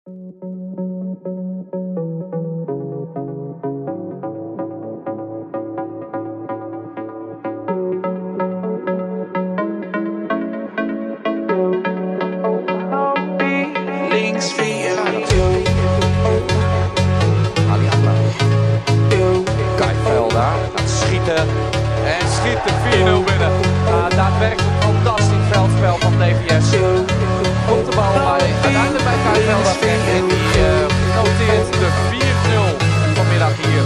Kay Velda gaat schieten en schiet de 4-0 binnen. Daadwerkelijk fantastisch veldspel van DVS. Komt de bal bij, uiteindelijk bij Kay Velda en die noteert de 4-0 vanmiddag hier.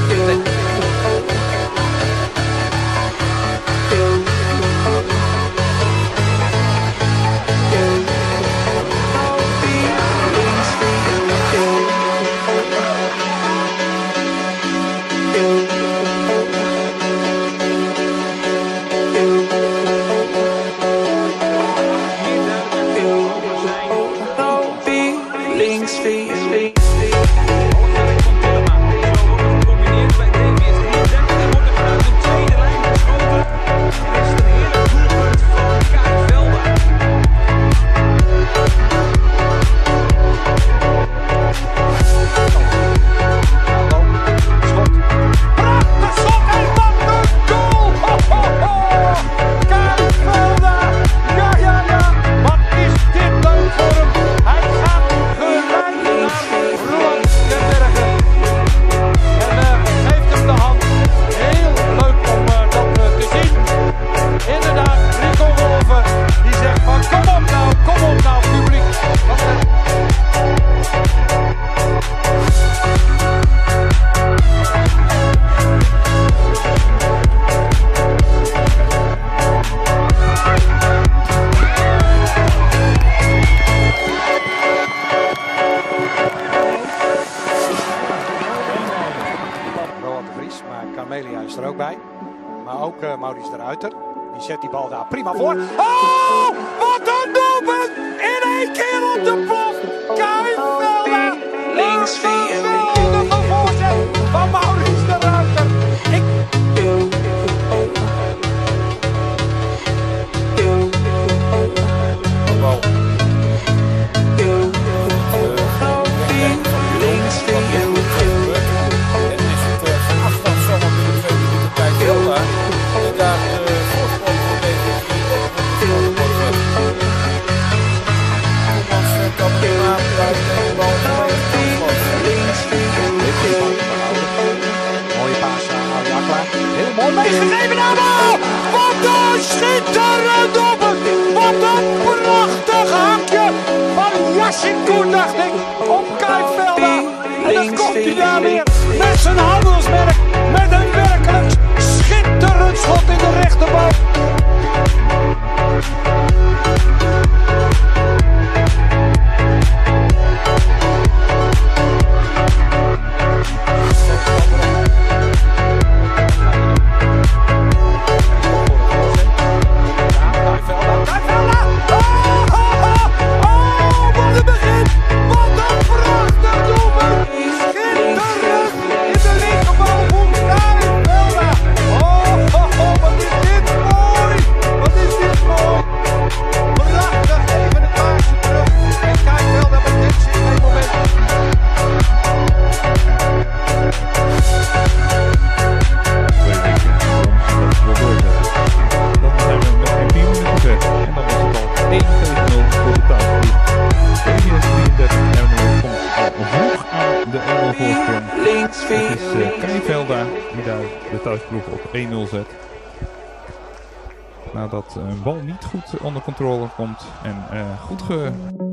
Is er ook bij. Maar ook Maurice de Ruiter. Die zet die bal daar prima voor. Oh, wat een doelpunt! In één keer op de prof. Kay Velda. Links geweldige voorzet van Maurice de Ruiter. Heel mooi meegegeven naar bal! Wat een schitterend doelpunt! Wat een prachtig haakje van Yasin, dacht ik, op Kay Velda. En dan komt hij daar weer met zijn handelsmerk, met een werkelijk schitterend schot in de rechterboog. Het is Kay Velda die daar de thuisploeg op 1-0 zet. Nadat een bal niet goed onder controle komt en goed